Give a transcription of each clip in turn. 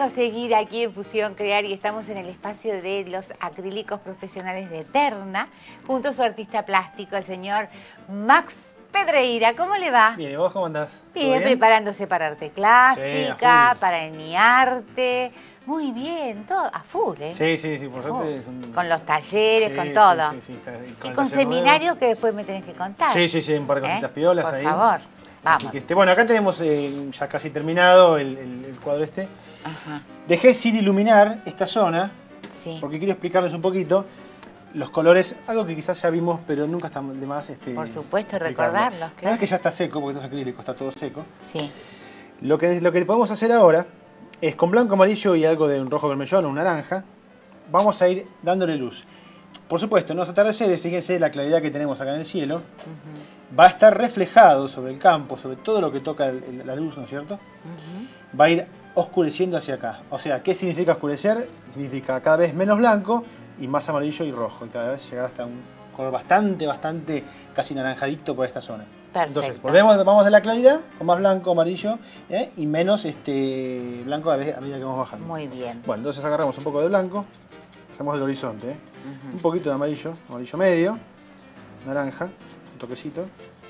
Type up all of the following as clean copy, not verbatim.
a seguir aquí en Fusión Crear y estamos en el espacio de los acrílicos profesionales de Eterna, junto a su artista plástico, el señor Max Pedreira. ¿Cómo le va? Bien, ¿y vos cómo andás? Bien, preparándose para arte clásica, Sí, para ENIARTE. Muy bien, todo a full, ¿eh? Sí, por suerte. Con los talleres, con todo. Sí, y con seminarios que después me tenés que contar. Sí, un par de cositas piolas por ahí. Por favor, vamos. Así que, bueno, acá tenemos ya casi terminado el cuadro este. Ajá. Dejé sin iluminar esta zona, sí. porque quiero explicarles un poquito los colores, algo que quizás ya vimos, pero nunca está de más. Por supuesto, explicarlo. recordarlos, claro. Una vez que ya está seco, porque esto es acrílico, está todo seco. Sí. Lo que podemos hacer ahora es con blanco, amarillo y algo de un rojo vermellón o un naranja, vamos a ir dándole luz. Por supuesto, en los atardeceres, fíjense la claridad que tenemos acá en el cielo, va a estar reflejado sobre el campo, sobre todo lo que toca la luz, ¿no es cierto? Va a ir oscureciendo hacia acá. O sea, ¿qué significa oscurecer? Significa cada vez menos blanco y más amarillo y rojo. Y cada vez llegar hasta un color bastante casi naranjadito por esta zona. Perfecto. Entonces, vamos de la claridad, con más blanco, amarillo, y menos blanco a medida que vamos bajando. Muy bien. Bueno, entonces agarramos un poco de blanco, hacemos el horizonte, un poquito de amarillo, amarillo medio, naranja, un toquecito.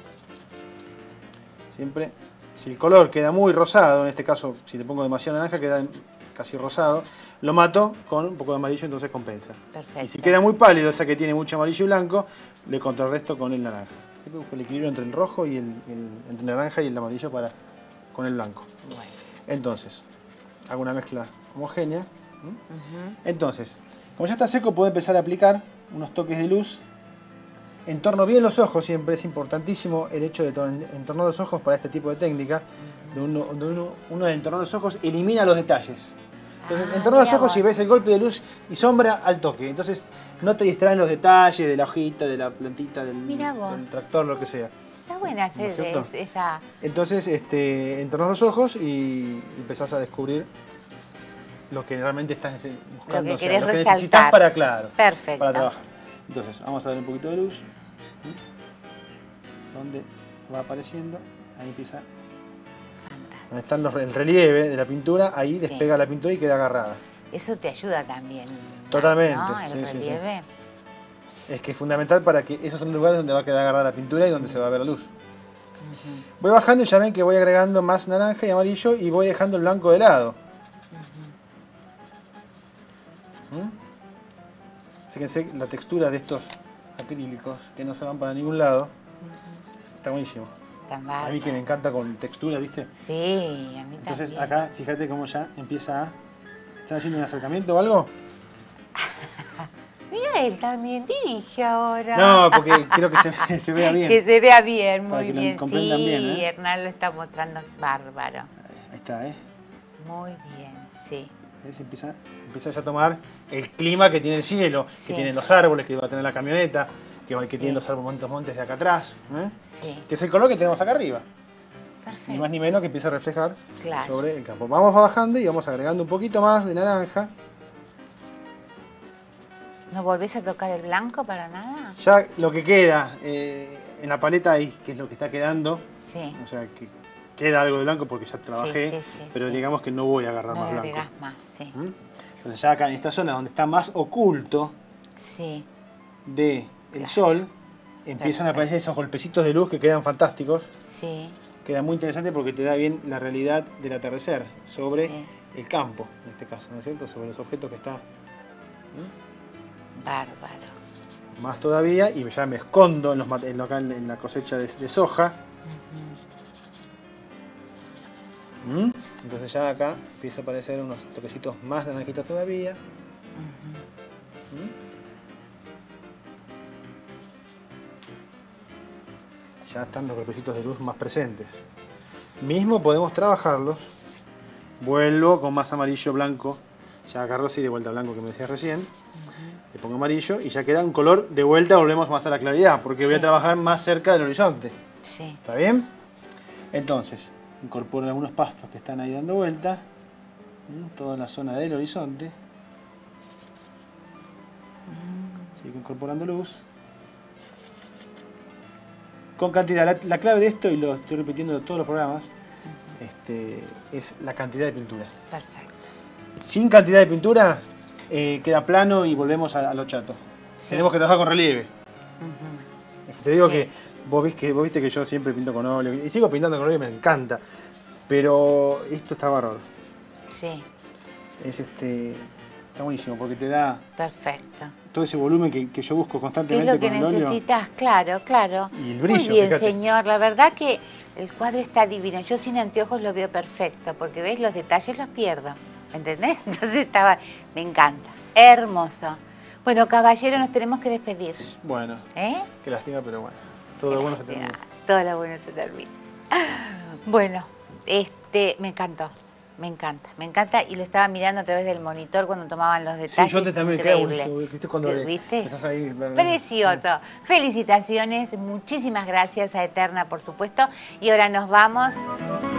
Siempre, si el color queda muy rosado, en este caso, si le pongo demasiado naranja, queda casi rosado, lo mato con un poco de amarillo, entonces compensa. Perfecto. Y si queda muy pálido, o sea que tiene mucho amarillo y blanco, le contrarresto con el naranja. Siempre busco el equilibrio entre el rojo y entre el naranja y el amarillo con el blanco. Bueno. Entonces, hago una mezcla homogénea. Entonces, como ya está seco, puedo empezar a aplicar unos toques de luz. Entorno bien los ojos, siempre es importantísimo el hecho de entornar los ojos para este tipo de técnica. Uno de entornar los ojos elimina los detalles. Entonces, entornar los ojos y ves el golpe de luz y sombra al toque. Entonces, no te distraen los detalles de la hojita, de la plantita, del tractor, lo que sea. Está buena esa... Entonces, entornas los ojos y empezás a descubrir lo que realmente estás buscando. Lo que querés lo que resaltar. necesitas para trabajar. Entonces, vamos a dar un poquito de luz. Donde va apareciendo, ahí empieza. Donde está el relieve de la pintura, ahí despega la pintura y queda agarrada. Eso te ayuda también. Totalmente. ¿No? El relieve. Es que es fundamental para que esos son los lugares donde va a quedar agarrada la pintura y donde se va a ver la luz. Voy bajando y ya ven que voy agregando más naranja y amarillo y voy dejando el blanco de lado. Fíjense la textura de estos acrílicos que no se van para ningún lado. Está buenísimo. A mí que me encanta con textura, ¿viste? Sí, a mí Entonces también. acá, fíjate cómo ya empieza a... ¿Están haciendo un acercamiento o algo? Mira, él también dirige ahora. No, porque quiero que se vea bien. Que se vea bien, muy para que bien. Lo comprendan bien, Sí, Hernán lo está mostrando bárbaro. Ahí está, Muy bien, sí. Empieza ya a tomar el clima que tiene el cielo, que tiene los árboles, que va a tener la camioneta, que tiene los montes de acá atrás, que es el color que tenemos acá arriba. Perfecto. Ni más ni menos que empieza a reflejar claro. sobre el campo. Vamos bajando y vamos agregando un poquito más de naranja. ¿No volvés a tocar el blanco para nada? Ya lo que queda en la paleta ahí, que es lo que está quedando, o sea que queda algo de blanco porque ya trabajé, pero digamos que no voy a agarrar más blanco. Más, Entonces ya acá en esta zona donde está más oculto del sol, empiezan a aparecer esos golpecitos de luz que quedan fantásticos. Queda muy interesante porque te da bien la realidad del atardecer sobre el campo, en este caso, ¿no es cierto? Sobre los objetos que está. Bárbaro. Más todavía, y ya me escondo en la cosecha de soja. Entonces ya acá empieza a aparecer unos toquecitos más naranjitas todavía. Ya están los golpecitos de luz más presentes. Mismo podemos trabajarlos. Vuelvo con más amarillo, blanco. Ya agarro así de vuelta blanco que me decías recién. Le pongo amarillo y ya queda un color de vuelta, volvemos más a la claridad, porque voy a trabajar más cerca del horizonte. ¿Está bien? Entonces, incorporo algunos pastos que están ahí dando vuelta. Toda la zona del horizonte. Sigo incorporando luz. Con cantidad. La clave de esto, y lo estoy repitiendo en todos los programas, es la cantidad de pintura. Perfecto. sin cantidad de pintura, queda plano y volvemos a lo chato. Sí. Tenemos que trabajar con relieve. Te digo Sí. que vos viste que yo siempre pinto con óleo. Y sigo pintando con óleo, me encanta. Pero esto está bárbaro. Sí, Está buenísimo porque te da perfecto. todo ese volumen que yo busco ¿Qué es constantemente lo que con el óleo. necesitas? Claro, claro. Y el brillo, Muy bien, fíjate. señor. La verdad que el cuadro está divino. Yo sin anteojos lo veo perfecto, porque ves, los detalles los pierdo. ¿Entendés? Entonces me encanta. Hermoso. Bueno, caballero, nos tenemos que despedir. Bueno, ¿Eh? qué lástima, pero bueno. Todo lo bueno se termina. Todo lo bueno se termina. Bueno, me encantó. Me encanta y lo estaba mirando a través del monitor cuando tomaban los Sí, detalles. yo también queda Increíble. buenísimo. ¿Viste cuando ¿Viste? empezás ahí? Precioso. Felicitaciones, muchísimas gracias a Eterna, por supuesto. Y ahora nos vamos